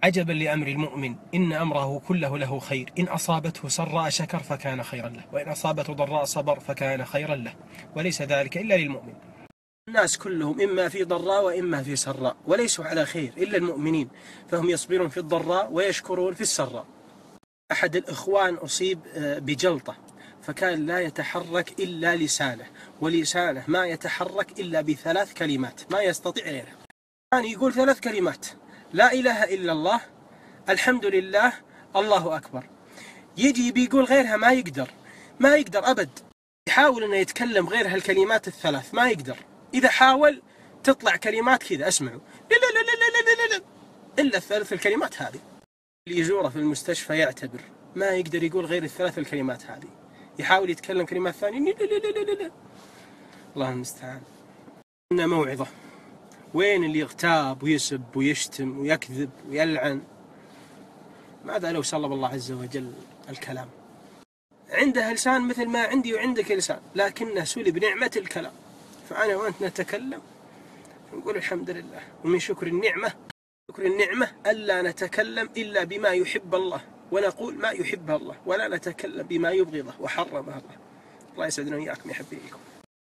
عجبا لأمر المؤمن إن أمره كله له خير، إن أصابته سراء شكر فكان خيرا له، وإن أصابته ضراء صبر فكان خيرا له، وليس ذلك إلا للمؤمن. الناس كلهم إما في ضراء وإما في سراء، وليسوا على خير إلا المؤمنين، فهم يصبرون في الضراء ويشكرون في السراء. أحد الإخوان أصيب بجلطة، فكان لا يتحرك إلا لسانه، ولسانه ما يتحرك إلا ب3 كلمات، ما يستطيع غيرها. كان يقول 3 كلمات: لا إله إلا الله، الحمد لله، الله أكبر. يجي بيقول غيرها ما يقدر أبد. يحاول أنه يتكلم غير هالكلمات ال3 ما يقدر. إذا حاول تطلع كلمات كذا أسمعه لا لا لا لا لا لا لا، إلا ال3 الكلمات هذه. اللي يزوره في المستشفى يعتبر ما يقدر يقول غير ال3 الكلمات هذه، يحاول يتكلم كلمات ثانية لا لا لا لا لا. الله المستعان. إنها موعظة. وين اللي يغتاب ويسب ويشتم ويكذب ويلعن؟ ماذا لو سلب الله عز وجل الكلام؟ عنده لسان مثل ما عندي وعندك لسان، لكنه سلب نعمة الكلام. فأنا وأنت نتكلم نقول الحمد لله. ومن شكر النعمة ألا نتكلم إلا بما يحب الله، ونقول ما يحبه الله، ولا نتكلم بما يبغضه وحرمه الله. الله يسعدنا وإياكم يا حبيبكم.